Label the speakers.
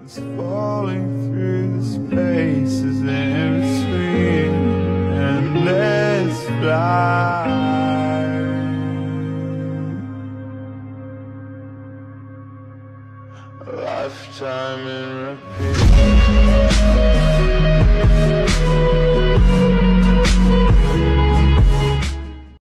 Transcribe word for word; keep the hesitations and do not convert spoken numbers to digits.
Speaker 1: It's falling through the spaces in between, and let's fly. A lifetime in repeat.